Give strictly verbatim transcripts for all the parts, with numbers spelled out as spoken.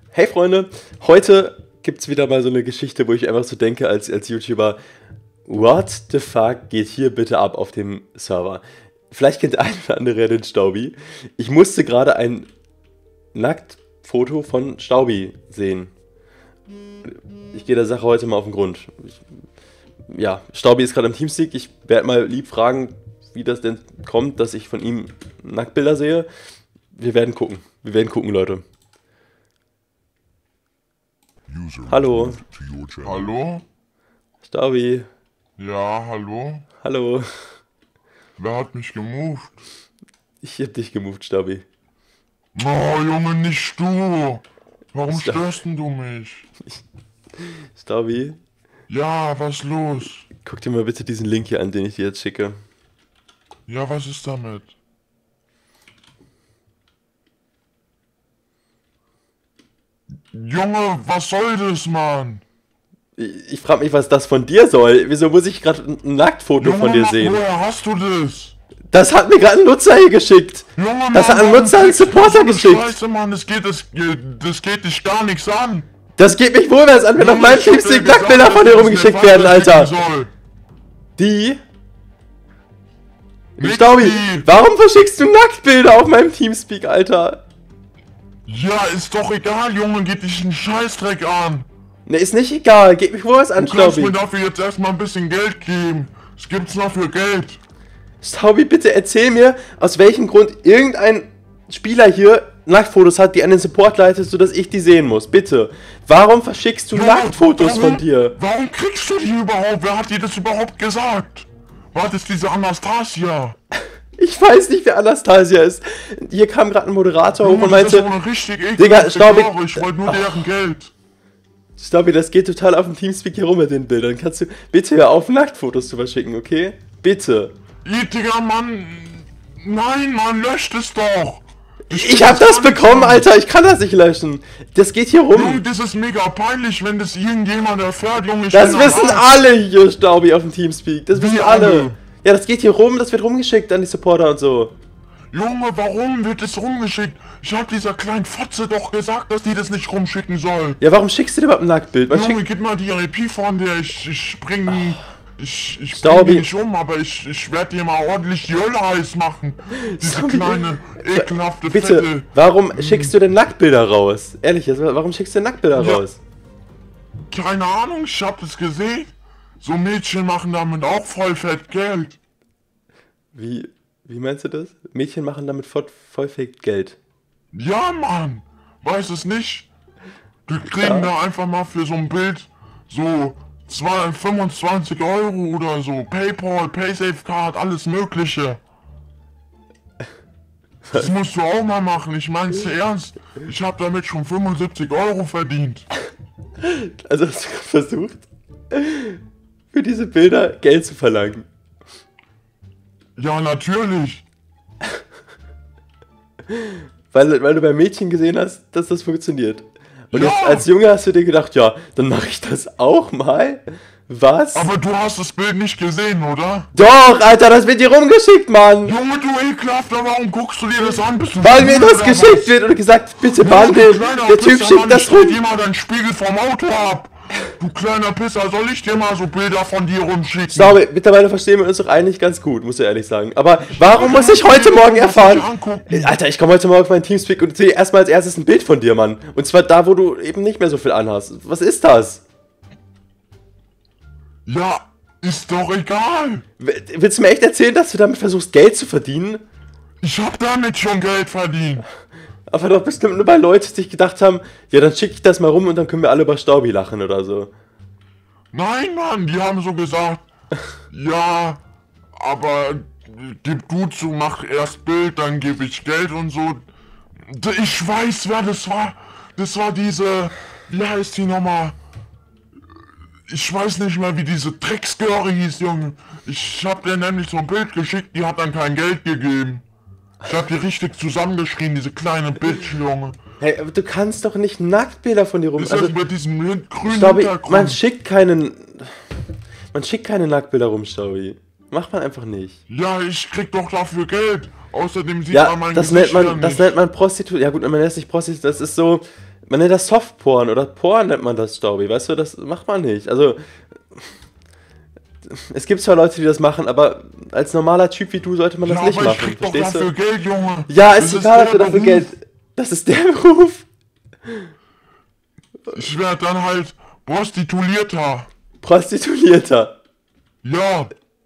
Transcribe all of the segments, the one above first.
Hey Freunde, heute gibt's wieder mal so eine Geschichte, wo ich einfach so denke als, als YouTuber, what the fuck geht hier bitte ab auf dem Server? Vielleicht kennt der ein oder andere den Staubi. Ich musste gerade ein Nacktfoto von Staubi sehen. Ich gehe der Sache heute mal auf den Grund. Ich, ja, Staubi ist gerade im Teamspeak. Ich werde mal lieb fragen, wie das denn kommt, dass ich von ihm Nacktbilder sehe. Wir werden gucken. Wir werden gucken, Leute. Hallo. Hallo? Staubi. Ja, hallo? Hallo. Wer hat mich gemoved? Ich hab dich gemoved, Staubi. Oh, Junge, nicht du! Warum Sta- störst denn du mich? Staubi, Ja, was los? guck dir mal bitte diesen Link hier an, den ich dir jetzt schicke. Ja, was ist damit? Junge, was soll das, Mann? Ich, ich frage mich, was das von dir soll. Wieso muss ich gerade ein ein Nacktfoto Junge, von dir Mann, sehen? woher hast du das? Das hat mir gerade ein Nutzer hier geschickt. Junge, Mann, Das hat ein warum Nutzer einen kriegst du Supporter so eine geschickt. Scheiße, Mann, das geht, das, das geht dich gar nichts an. Das geht mich wohl was an, wenn auf Junge, meinem ich hab dir Teamspeak gesagt, Nacktbilder von dir dass ich rumgeschickt mir werden, Alter. weiterschicken soll. Die? Nix Staubi, die. warum verschickst du Nacktbilder auf meinem Teamspeak, Alter? Ja, ist doch egal, Junge, geht dich einen Scheißdreck an. Ne, ist nicht egal. Geht mich wohl was an, Du kannst Staubi. mir dafür jetzt erstmal ein bisschen Geld geben. Was gibt's noch für Geld? Staubi, bitte erzähl mir, aus welchem Grund irgendein Spieler hier Nacktfotos hat, die an den Support leitet, sodass ich die sehen muss. Bitte. Warum verschickst du Junge, Nacktfotos warum- von dir? Warum kriegst du die überhaupt? Wer hat dir das überhaupt gesagt? War das diese Anastasia? Ich weiß nicht, wer Anastasia ist. Hier kam gerade ein Moderator hoch Junge, und das ist meinte, so eine richtig Digga, ekelhafte Staubi- Göre. Ich wollte nur deren Geld. Staubi, das geht total auf dem Teamspeak hier rum mit den Bildern. Kannst du bitte hör auf, Nacktfotos zu verschicken, okay? Bitte. Ih, Digga, Mann. Nein, Mann, löscht es doch. Ich hab das bekommen, Alter. Ich kann das nicht löschen. Das geht hier Junge, rum. das ist mega peinlich, wenn das irgendjemand erfährt, Junge. Ich Das bin am wissen Arsch. alle hier, Staubi, auf dem Teamspeak. Das wissen Wie alle. alle? Ja, das geht hier rum, das wird rumgeschickt an die Supporter und so. Junge, warum wird es rumgeschickt? Ich hab dieser kleinen Fotze doch gesagt, dass die das nicht rumschicken soll. Ja, warum schickst du dir überhaupt ein Nacktbild? Man Junge, schickt, gib mal die I P von der, ich, ich spring, ich, ich Staubi. bring die nicht um, aber ich, ich werd dir mal ordentlich die Hölle heiß machen. Diese Staubi. kleine, ekelhafte, bitte, fette... warum schickst du denn Nacktbilder raus? Ehrlich, jetzt, warum schickst du Nacktbilder Ja. raus? Keine Ahnung, ich hab das gesehen. So Mädchen machen damit auch voll fett Geld. Wie, wie meinst du das? Mädchen machen damit voll, voll fake Geld. Ja, Mann, weiß es nicht. Die kriegen Ja. da einfach mal für so ein Bild so zwei- fünfundzwanzig Euro oder so. Paypal, Paysafecard, alles mögliche. Das musst du auch mal machen, ich mein's ernst. Ich hab damit schon fünfundsiebzig Euro verdient. Also hast du gerade versucht, für diese Bilder Geld zu verlangen. Ja, natürlich. Weil, weil du bei Mädchen gesehen hast, dass das funktioniert. Und Ja. jetzt als Junge hast du dir gedacht, ja, dann mache ich das auch mal. Was? Aber du hast das Bild nicht gesehen, oder? Doch, Alter, das wird dir rumgeschickt, Mann. Junge, du ekelhafter, warum guckst du dir das an? Bist du Weil mir blöd das oder geschickt was? wird und gesagt, bitte Junge, behandeln. du kleiner Der Typ Pisser, schickt Mann, das schneid rum. dir mal deinen Spiegel vom Auto ab. Du kleiner Pisser, soll ich dir mal so Bilder von dir rumschicken? Ich glaube, mittlerweile verstehen wir uns doch eigentlich ganz gut, muss ich ehrlich sagen. Aber warum muss ich heute Morgen erfahren? Alter, ich komme heute Morgen auf meinen Teamspeak und sehe erstmal als erstes ein Bild von dir, Mann. Und zwar da, wo du eben nicht mehr so viel anhast. Was ist das? Ja, ist doch egal. W- Willst du mir echt erzählen, dass du damit versuchst, Geld zu verdienen? Ich hab damit schon Geld verdient. Aber doch bestimmt nur bei Leuten, die sich gedacht haben, ja, dann schicke ich das mal rum und dann können wir alle über Staubi lachen oder so. Nein, Mann, die haben so gesagt, ja, aber gib du zu, mach erst Bild, dann gebe ich Geld und so. D- Ich weiß, wer das war. Das war diese, wie heißt die nochmal? Ich weiß nicht mehr, wie diese Drecksgöre hieß, Junge. Ich hab dir nämlich so ein Bild geschickt, die hat dann kein Geld gegeben. Ich hab die richtig zusammengeschrien, diese kleine Bitch, Junge. Hey, aber du kannst doch nicht Nacktbilder von dir rum. Ist Also, das mit diesem hin- grünen Staubi, Hintergrund? man schickt keinen. Man schickt keine Nacktbilder rum, Staubi. Macht man einfach nicht. Ja, ich krieg doch dafür Geld. Außerdem sieht Ja, man mein das Gesicht nennt ja man, das nicht. nennt man Prostitution. Ja gut, man nennt es nicht Prostitution, das ist so, Man nennt das Softporn oder Porn nennt man das, Staubi. Weißt du, das macht man nicht. Also, es gibt zwar Leute, die das machen, aber als normaler Typ wie du sollte man das ja, nicht aber machen. Ich krieg doch Verstehst dafür du? Geld, Junge. Ja, Das ist ist egal, der dass du dafür Beruf. Geld. Das ist der Beruf. Ich werde dann halt Prostituierter. Prostituierter. Ja.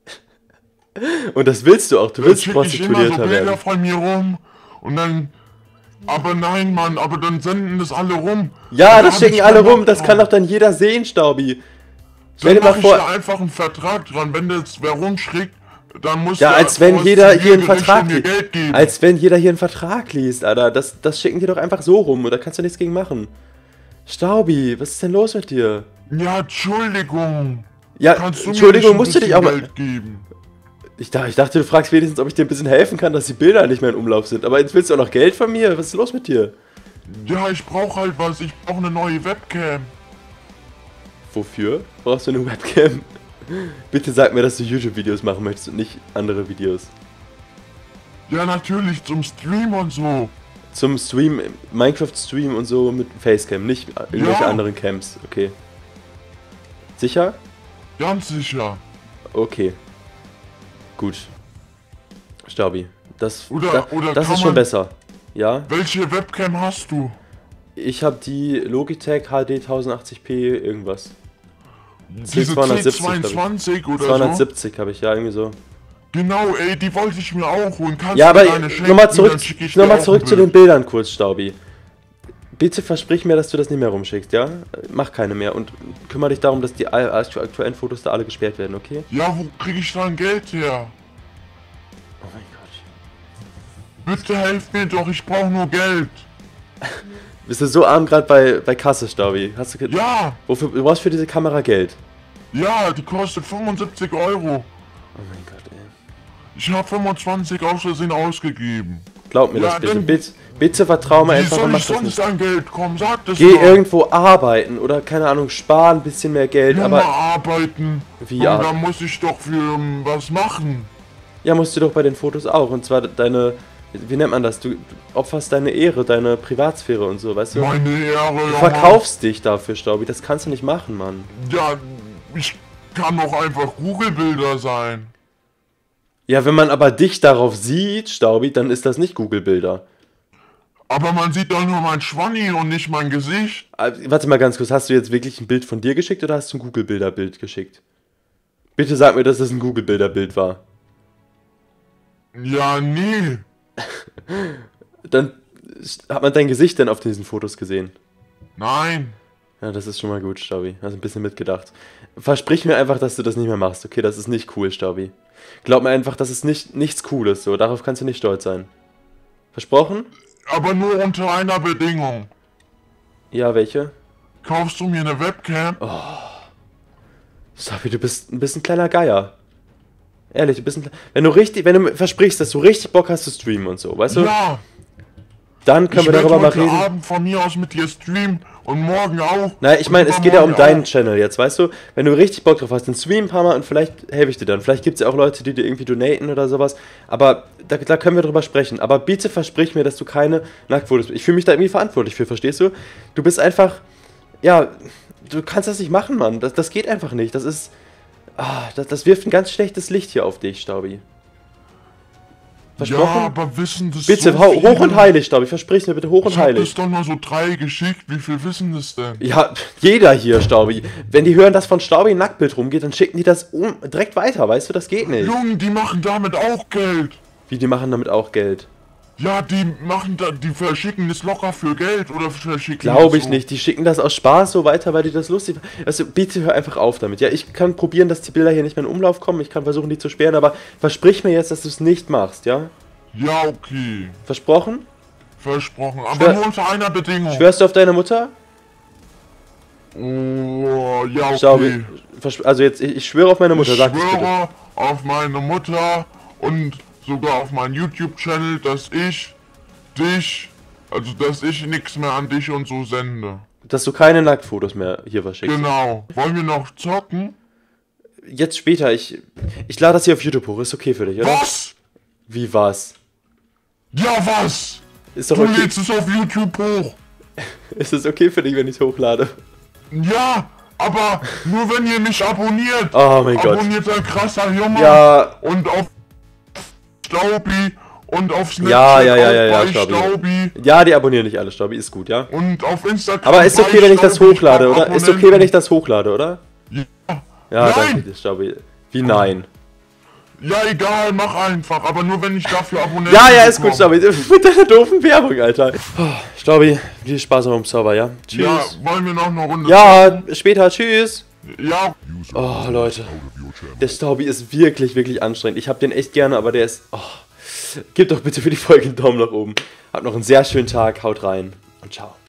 Und das willst du auch. Du Dann willst schicke ich immer so Prostituierter Bilder werden. von mir rum und dann... Aber nein, Mann, aber dann senden das alle rum. Ja, Und da das hab schicken ich alle keinen Bock rum. Das drauf. kann doch dann jeder sehen, Staubi. Stell Dann dir mal mach ich vor. da einfach einen Vertrag dran. Wenn das wer rumschickt, dann muss Ja, der als wenn jeder hier einen Prostituiergericht Vertrag mir liest. Geld geben. Als wenn jeder hier einen Vertrag liest, Alter. Das, das schicken die doch einfach so rum. Und da kannst du nichts gegen machen. Staubi, was ist denn los mit dir? Ja, Entschuldigung. Ja, Kannst du Entschuldigung, mir nicht musst du ein dich auch bisschen mal. Geld geben? Ich dachte, ich dachte, du fragst wenigstens, ob ich dir ein bisschen helfen kann, dass die Bilder nicht mehr in Umlauf sind. Aber jetzt willst du auch noch Geld von mir? Was ist los mit dir? Ja, ich brauche halt was. Ich brauche eine neue Webcam. Wofür brauchst du eine Webcam? Bitte sag mir, dass du YouTube-Videos machen möchtest und nicht andere Videos. Ja, natürlich, zum Stream und so. Zum Stream, Minecraft-Stream und so mit Facecam, nicht irgendwelche Ja. anderen Cams, okay. Sicher? Ganz sicher. Okay. Gut. Staubi, das, Oder- da, oder das kann ist schon man- besser. Ja, Welche Webcam hast du? ich habe die Logitech H D tausendachtzig p irgendwas. Diese zweihundertsiebzig, C zweiundzwanzig oder so? zweihundertsiebzig habe ich, ja, irgendwie so. Genau, ey, die wollte ich mir auch holen. Kannst Ja, du aber mir eine schenken, nochmal zurück, dann schick ich noch dir mal auch zurück ein zu Bild. den Bildern kurz, Staubi. Bitte versprich mir, dass du das nicht mehr rumschickst, ja? Mach keine mehr und kümmere dich darum, dass die all- aktuellen Fotos da alle gesperrt werden, okay? Ja, wo krieg ich dann Geld her? Oh mein Gott. Bitte helf mir doch, ich brauche nur Geld. Bist du so arm gerade bei, bei Kasse, Staubi? Hast du ge- Ja, Wofür, du brauchst für diese Kamera Geld? ja, die kostet fünfundsiebzig Euro. Oh mein Gott, ey. Ich habe fünfundzwanzig aus Versehen ausgegeben. Glaub mir Ja, das bitte. dann- bitte. Bitte vertrau mir Wie einfach und soll mach ich das sonst nicht. an Geld kommen? Sag das Geh doch. irgendwo arbeiten oder, keine Ahnung, sparen ein bisschen mehr Geld, Nur mal aber... arbeiten. Wie Und ar- da muss ich doch für ähm, was machen. Ja, musst du doch bei den Fotos auch. Und zwar deine... Wie nennt man das? Du opferst deine Ehre, deine Privatsphäre und so, weißt du? Meine Ehre, Du Junge. verkaufst dich dafür, Staubi. Das kannst du nicht machen, Mann. Ja, ich kann doch einfach Google-Bilder sein. Ja, wenn man aber dich darauf sieht, Staubi, dann ist das nicht Google-Bilder. Aber man sieht doch nur mein Schwanni und nicht mein Gesicht. Äh, Warte mal ganz kurz, hast du jetzt wirklich ein Bild von dir geschickt oder hast du ein Google-Bilder-Bild geschickt? Bitte sag mir, dass das ein Google-Bilder-Bild war. Ja, nee. Dann hat man dein Gesicht denn auf diesen Fotos gesehen. Nein. Ja, das ist schon mal gut, Staubi. Hast ein bisschen mitgedacht. Versprich mir einfach, dass du das nicht mehr machst, okay? Das ist nicht cool, Staubi. Glaub mir einfach, das ist nicht, nichts Cooles, so. Darauf kannst du nicht stolz sein. Versprochen? Aber nur unter einer Bedingung. Ja, welche? Kaufst du mir eine Webcam? Staubi, du bist ein bisschen kleiner Geier. Ehrlich, du bist ein kle- Wenn du richtig, wenn du mir versprichst, dass du richtig Bock hast zu streamen und so, weißt du? Ja. Dann können Ich wir werde darüber mal heute reden. Abend von mir aus mit dir streamen und morgen auch. Nein, ich und meine, es geht ja um übermorgen deinen auch. Channel jetzt, weißt du? Wenn du richtig Bock drauf hast, dann stream ein paar Mal und vielleicht helfe ich dir dann. Vielleicht gibt es ja auch Leute, die dir irgendwie donaten oder sowas. Aber da, da können wir drüber sprechen. Aber bitte versprich mir, dass du keine Nacktfotos... Ich fühle mich da irgendwie verantwortlich für, verstehst du? Du bist einfach... Ja, du kannst das nicht machen, Mann. Das, das geht einfach nicht. Das ist... Ah, das, das wirft ein ganz schlechtes Licht hier auf dich, Staubi. Versprochen? Ja, aber wissen das Bitte, so hau- viele? hoch und heilig, Staubi. Versprich mir bitte hoch und Ich hab heilig. das doch nur so drei geschickt. Wie viel wissen das denn? Ja, jeder hier, Staubi. Wenn die hören, dass von Staubi ein Nacktbild rumgeht, dann schicken die das um, direkt weiter, weißt du? Das geht nicht. Junge, die machen damit auch Geld. Wie, die machen damit auch Geld? Ja, die machen da, die verschicken das locker für Geld oder verschicken Glaube das ich so. nicht. Die schicken das aus Spaß so weiter, weil die das lustig... Also, bitte hör einfach auf damit. Ja, ich kann probieren, dass die Bilder hier nicht mehr in Umlauf kommen. Ich kann versuchen, die zu sperren, aber versprich mir jetzt, dass du es nicht machst, ja? Ja, okay. Versprochen? Versprochen. Aber Schwör- nur unter einer Bedingung. Schwörst du auf deine Mutter? Oh, ja, okay. Staubi, vers- also jetzt, ich, ich schwöre auf meine Mutter, Ich sag es bitte. schwöre auf meine Mutter und sogar auf meinen YouTube-Channel, dass ich dich, also dass ich nichts mehr an dich und so sende. Dass du keine Nacktfotos mehr hier verschickst. Genau. Wollen wir noch zocken? Jetzt später, ich... Ich lade das hier auf YouTube hoch. Ist okay für dich, oder? Was? Wie war's? Ja, was? Ist doch Du okay. lädst es auf YouTube hoch. Ist es okay für dich, wenn ich es hochlade? Ja, aber nur wenn ihr mich abonniert. Oh mein Gott. Abonniert ein krasser Junge. Ja. Und auf Staubi und auf Snapchat Ja, ja, ja, ja, ja, bei Staubi. Staubi. Ja, die abonnieren nicht alle, Staubi, ist gut, ja? Und auf Instagram. Aber ist okay, bei wenn ich das Staubi, hochlade, hab oder? Ist okay, Abonnenten. wenn ich das hochlade, oder? Ja. Ja, Nein. danke dir, Staubi. Wie nein? Ja, egal, mach einfach. Aber nur wenn ich dafür Abonnenten Ja, ja, ist gut, bekomme. Staubi. Mit deiner doofen Werbung, Alter. Oh, Staubi, viel Spaß auf dem Server, ja? Tschüss. Ja, wollen wir noch eine Runde? Ja, später, tschüss. Ja. Oh, Leute. Der Staubi ist wirklich, wirklich anstrengend. Ich hab den echt gerne, aber der ist... Oh. Gebt doch bitte für die Folge einen Daumen nach oben. Habt noch einen sehr schönen Tag, haut rein und ciao.